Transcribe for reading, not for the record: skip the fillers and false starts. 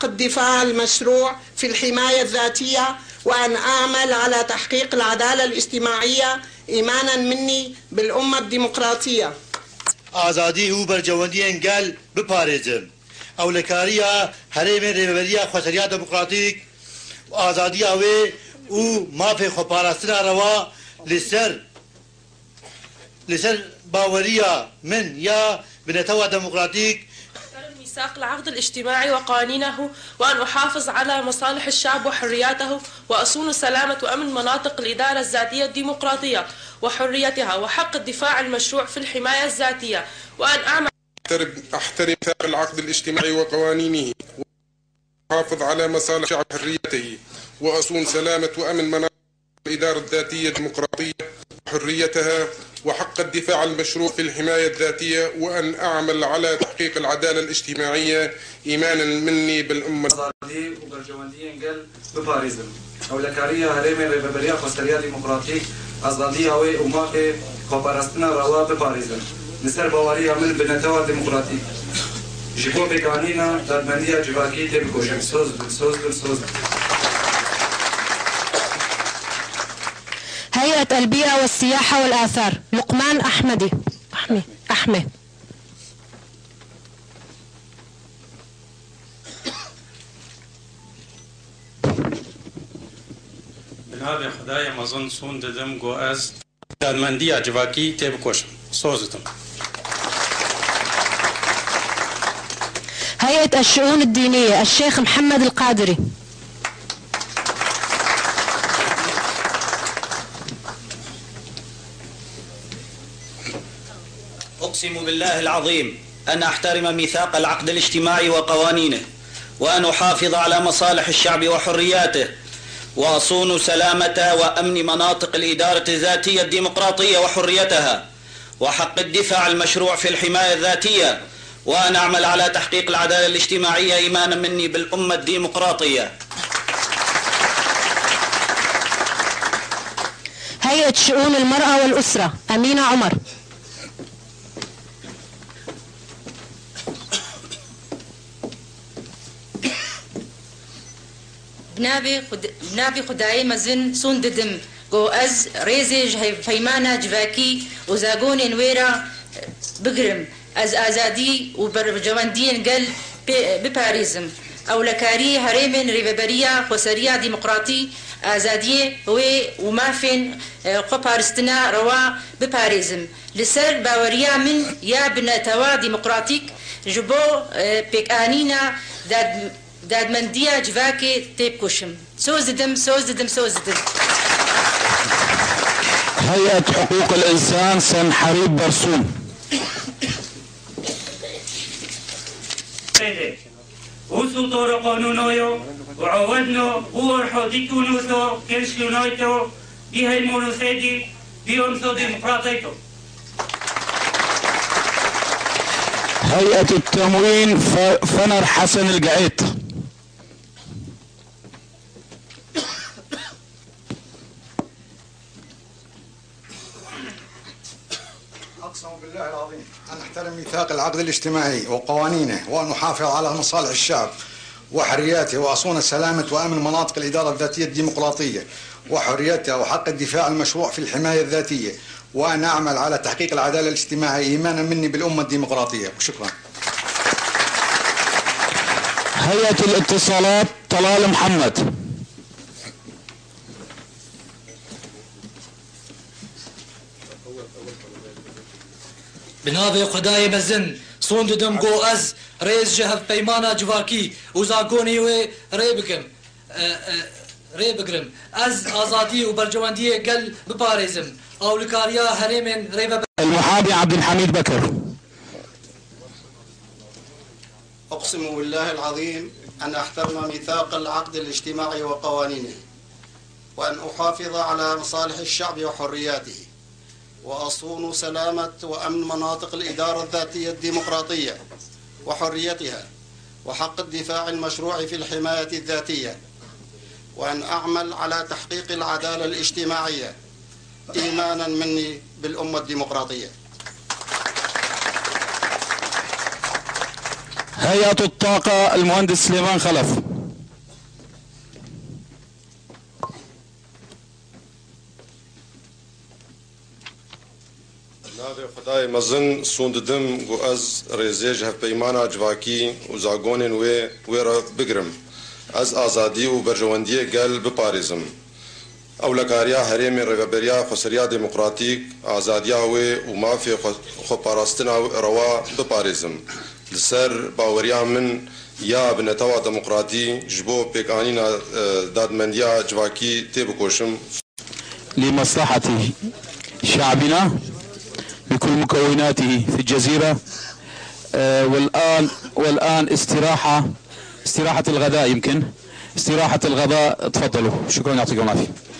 وحق الدفاع المشروع في الحماية الذاتية، وأن أعمل على تحقيق العدالة الاجتماعية إيمانا مني بالأمة الديمقراطية. آزادی و برجواندی انگل بپارێزم ئەولەکاریە هەرێمێ ڕێبەریە خۆسەریا دموکراتیک و ئازادی ئەوێ و مافێ خۆپاراستنە ڕەوا لەسەر باوەریە من یا بنەتەوە دموکراتیک ميثاق العقد الاجتماعي وقوانينه، وأن أحافظ على مصالح الشعب وحرياته، وأصون سلامة وأمن مناطق الإدارة الذاتية الديمقراطية وحريتها، وحق الدفاع المشروع في الحماية الذاتية، وأن أعمل أحترم ميثاق العقد الاجتماعي وقوانينه، وأحافظ على مصالح الشعب وحريته، وأصون سلامة وأمن مناطق الإدارة الذاتية الديمقراطية وحريتها، وحق الدفاع المشروع في الحماية الذاتية، وأن أعمل على تحقيق العدالة الاجتماعية إيمانا مني بالأمة. آزادی و برجواندی انگل بپارێزم ئەولەکاریە هەرێمێ ڕێبەریا خۆسەریا دیموکراتیک ئازادی ئەوەی و مافێ خۆپاراستنە ڕەوا بپارێزن لەسەر باوەریە من بنەتەوە دیموکراتیک ji bo pêkanîna dadmendiya civakî tê bikojim. Söz. هيئة البيئة والسياحة والآثار لقمان أحمدي أحمد. بنابێ خدای مەزن سون دەدەم گۆ ئەس دادمەندیە جڤاکی تێبکۆشم. سۆزتم. هيئة الشؤون الدينية الشيخ محمد القادري. أقسم بالله العظيم أن أحترم ميثاق العقد الاجتماعي وقوانينه، وأن أحافظ على مصالح الشعب وحرياته، وأصون سلامة وأمن مناطق الإدارة الذاتية الديمقراطية وحريتها، وحق الدفاع المشروع في الحماية الذاتية، وأن أعمل على تحقيق العدالة الاجتماعية إيمانا مني بالأمة الديمقراطية. هيئة شؤون المرأة والأسرة أمينة عمر. بنابي خداي مزن سون ددم جو از ريزي فيمانا جواكي وزاغون نويرا بقرم از آزادي وبرجواندين قل بباريزم أولكاري هريمن ريبابريا خسريا ديمقراطي آزادية ومافين قبارستنا روا بباريزم لسر باوريا من يا بنتوا ديمقراطيك جبو بيكانينا دادمندية جواكي تيب كوشم. سوزدم. هيئة حقوق الإنسان سن حريب برسوم. وصل طور قانونايو وعودنا وارحادي كونوتو كنشلونايتو بها المونوسيدي بيومسو ديمقراطيتو. هيئة التموين فنر حسن القعيط. أقسم بالله العظيم أن أحترم ميثاق العقد الاجتماعي وقوانينه، وأن أحافظ على مصالح الشعب وحرياته، وأصون سلامة وأمن مناطق الإدارة الذاتية الديمقراطية وحريتها، وحق الدفاع المشروع في الحماية الذاتية، وأن أعمل على تحقيق العدالة الاجتماعية إيمانا مني بالأمة الديمقراطية. وشكرا. هيئة الاتصالات طلال محمد. بنابي خداي مزن صون ددم جو از رئيس جهة بيمانا جواكي وزاغوني و ريبقرم از آزادي وبرجواندية قل بباريزم أولكاريا هريمن ريبا. المحامي عبد الحميد بكر. أقسم بالله العظيم أن أحترم ميثاق العقد الاجتماعي وقوانينه، وأن أحافظ على مصالح الشعب وحرياته، وأصون سلامة وأمن مناطق الإدارة الذاتية الديمقراطية وحريتها، وحق الدفاع المشروع في الحماية الذاتية، وأن أعمل على تحقيق العدالة الاجتماعية إيمانا مني بالأمة الديمقراطية. هيئة الطاقة المهندس سليمان خلف. ناوی خدای مزن سونددم گو از ریزیج هف پیمانا جواکی و زاگونین وی را بگرم از آزادی و برجواندی گل بپارزم اولکاریا حریم ریوبریا خسریا دموکراتیک آزادیا و مافی خپاراستنا روا بپارزم لسر باوریا من یا بنتوا دموکراتی جبو پیکانینا دادمندیا جواکی تبکوشم لمصلحة شعبنا بكل مكوناته في الجزيرة. والآن استراحة الغداء. يمكن استراحة الغداء. تفضلوا. شكرا، يعطيكم العافية.